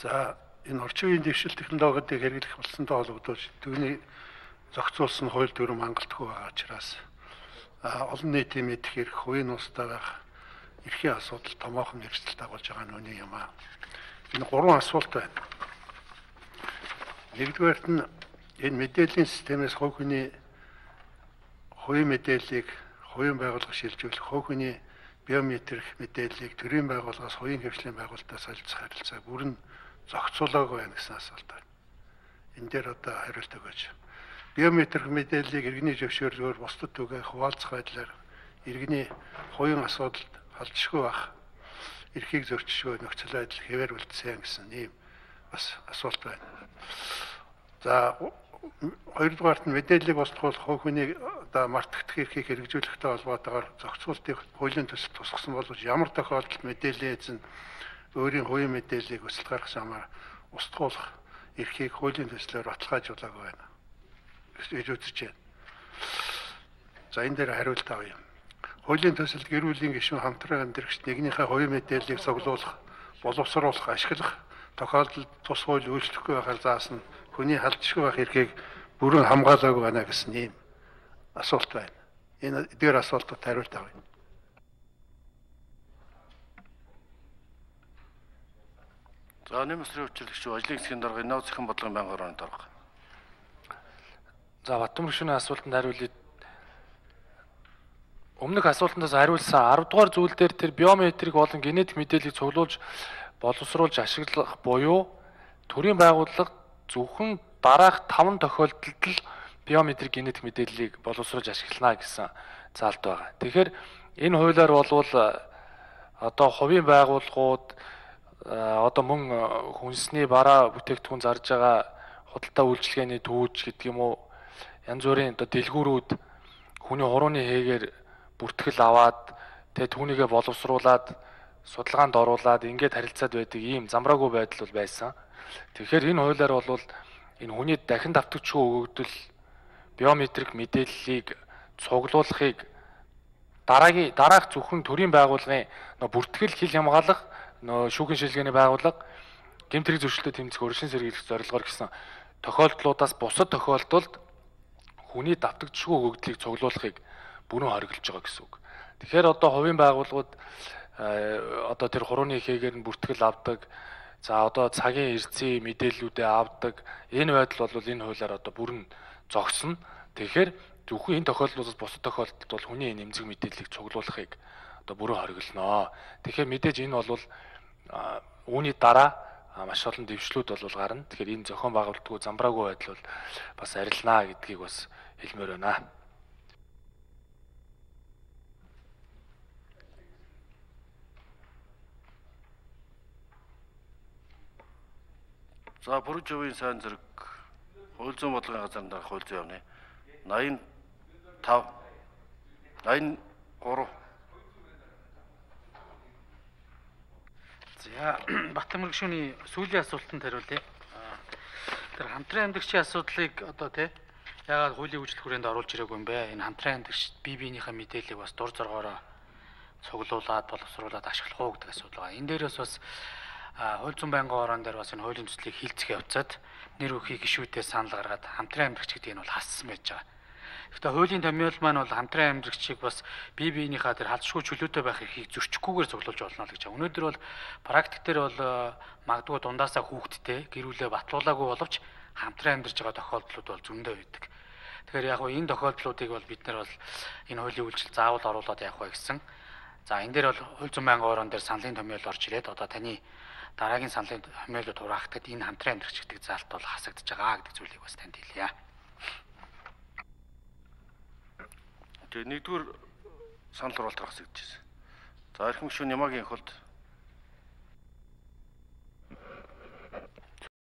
За энэ орчин үеийн дэвшил технологиудыг хэрэглэх болсонтой холбогдуулж түүний зохицуулсан хууль дүрм хангалтгүй байгаа учраас олон нийтийн мэдэх эрх, хувийн нууцтай байх эрхийн асуудал томоохон эрсдэл дагуулж байгаа нь үний юм аа. Энэ гурван асуулт байна. Нэгдүгээрт нь энэ мэдээллийн системээс хувь хүний хувийн мэдээллийг хувийн байгууллага шилжүүлэх, хувь хүний биометрик мэдээллийг төрийн байгууллагаас хувийн хвшлийн байгууллагаас солилцох харилцааг бүрэн зохицуулаагүй байна гэсэн асуулт байна. Энэ дээр одоо хариулт өгөөч. Биометрик мэдээллийг иргэний зөвшөөрлөөр бусдад түгээх хуваалцах байдлаар иргэний хувийн асуудалд халдшгүй байх, эрхийг зөрчишгүй нөхцөл байдал хэвээр үлдсэн гэсэн ийм бас асуулт байна. За хоёрдугаарт нь мэдээллийг устгах хувь хүний одоо мартагдах эрхийг хэрэгжүүлэхтэй холбоотойгоор зохицуултыг хуулийн төсөлд тусгасан боловч ямар тохиолдолд мэдээллийн эзэн өөрийн хувийн мэдээллийг өсөлт гаргах замаар устгуулах эрхийг хуулийн төслөөр баталгаажуулаагүй байна гэж үзэж байна. За энэ дээр хариулт авъя. Хуулийн төсөлд гэр бүлийн гишүүн хамтран амьдрагчид нэгнийхээ хувийн мэдээллийг цуглуулах, боловсруулах, ашиглах тохиолдолд тус хууль үйлчлэхгүй байхаар заасан хүний халдшгүй байх эрхийг бүрэн хамгаалаагүй байна гэсэн ийм асуулт байна. Энэ дээр асуултад хариулт авъя. За нэмэсрийн хүчлэгч ажлын хэсгийн дарга инновац зохион бодлогын байнгын хорооны дарга. За Батбаяр гишүүний асуултанд хариулъя. Өмнөх асуултандаас хариулсан 10 дугаар зүйл дээр тэр биометрик болон генетик мэдээллийг цуглуулж боловсруулж ашиглах буюу төрийн байгууллага зөвхөн дараах 5 тохиолдолд л биометрик генетик мэдээллийг боловсруулж ашиглана гэсэн заалт байгаа. Тэгэхээр энэ хуулиар болвол одоо хувийн байгууллагууд одоо мөн хүнсний бараа бүтээгдэхүүн зарж байгаа худалдаа үйлчилгээний түүж гэдэг юм уу янз бүрийн одоо дэлгүүрүүд хүний хурууны хээгээр бүртгэл аваад тэгээ түүнийгээ боловсруулад судалгаанд оруулаад ингээд харилцаад байдаг ийм замраагүй байдал бол байсан. Тэгэхээр энэ хуулиар бол энэ хүний дахин давтагчгүй өгөгдөл биометрик мэдээллийг цуглуулахыг дараах зөвхөн төрийн байгууллагын бүртгэл хил хамгаалах шүүхийн шилгээний байгууллага гэмт хэрэг зөрчилдөд тэмцэх өршин сэргийлэх зорилгоор гэсэн тохиолдлуудаас бусад тохиолдолд хүний давтагдшгүй өгөгдлийг цуглуулахыг бүрэн хориглож байгаа гэсэн үг. Тэгэхээр одоо хувийн байгууллагууд одоо тэр хурууны хэгээр нь бүртгэл авдаг. За одоо цагийн эрсцийн мэдээллүүдээ авдаг. Энэ байдал бол энэ хуулиар одоо бүрэн зогсно. Тэгэхээр зөвхөн энэ тохиолдлуудаас бусад тохиолдолд бол хүний нэмзэг мэдээллийг цуглуулахыг одоо бүрэн хориглоно. Тэгэхээр мэдээж энэ бол үүний дараа маш олон дэвшлүүд бол гарна. Тэгэхээр энэ зохион байгуулалтгүй замбраагүй байдал бол бас арилнаа гэдгийг бас хэлмээр байна. За бүрэн жавын сайн зэрэг хууль зүйн бодлогын газар дараах хууль зүйн явны 85 83. За Батбаяр гишүүний сүүлийн асуултанд хариулъя. Тэр хамтран амьдагчийн асуудлыг одоо яагаад хуулийн үйлчлэх хүрээнд оруулж ирээгүй юм бэ? Энэ хамтран амьдагч бие биенийхээ мэдээллийг бас дур зоргоороо цуглуулад боловсруулад ашиглах уу гэдэг асуудал байгаа. Энэ дээрээс бас хууль зүйн байнгын хорон дээр бас энэ хуулийн төслийг хилцэх явцад нэр өхий гишүүдээ санал гаргаад хамтран амьдагч гэдгийг нь бол хассан байж байгаа. Гэхдээ хуулийн томьёол маань бол хамтран амьдагчийг бас бие биенийхээ тэр халдшгүй чөлөөтэй байх эрхийг зөрчихгүйгээр цуглуулж болно л гэж байна. Өнөөдөр бол практик дээр бол магадгүй дундаасаа хүүхдтэй гэр бүлээ батлуулаагүй боловч хамтран амьдарч байгаа тохиолдлууд бол зөндөө байдаг. Тэгэхээр яг энэ тохиолдлуудыг бол бид нар бол энэ хуулийн үйлчил заавал оруулаад явах бай гэсэн. За энэ дээр бол хууль зүйн байнгын хорон дээр саналын томьёол орж ирээд одоо таны дараагийн саналын томьёолууд хураагдаад энэ хамтран амьдарч гэдэг заалт бол хасагдж байгаа гэдэг зүйлийг бас танд хэлье. Тэгээ нэгдүгээр санал хураалт гаргасан гэж байна. За эрхэм гишүүн Ямагийн хөлд